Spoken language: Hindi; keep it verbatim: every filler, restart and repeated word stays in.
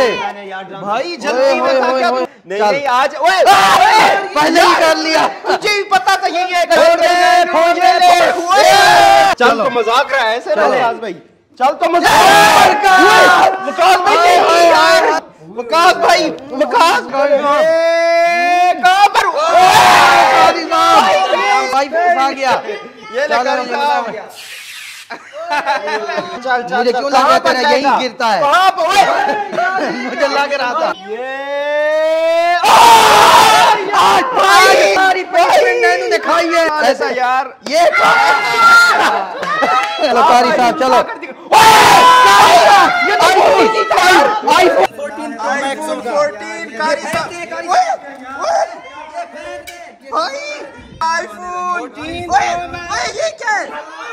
पहले भाई जल्दी में था क्या? नहीं नहीं आज ओए पहले ही कर लिया, तुझे भी पता था यही है। चल तो मजाक रहा है ऐसे वकास भाई, चल तो मजाक वकास भाई, वकास भाई, वकास कहां पर भाई फंसा गया। ये लगा साहब। चल चल मुझे क्यों लगा तेरा यही गिरता है? कहां पे? मुझे लग रहा था ये भाई भाई दिखाई है ऐसा यार। ये चलो कारी साहब चलो। ये तो iPhone fourteen pro max fourteen कारी साहब भाई आईफोन। ओए ओए ये क्या है?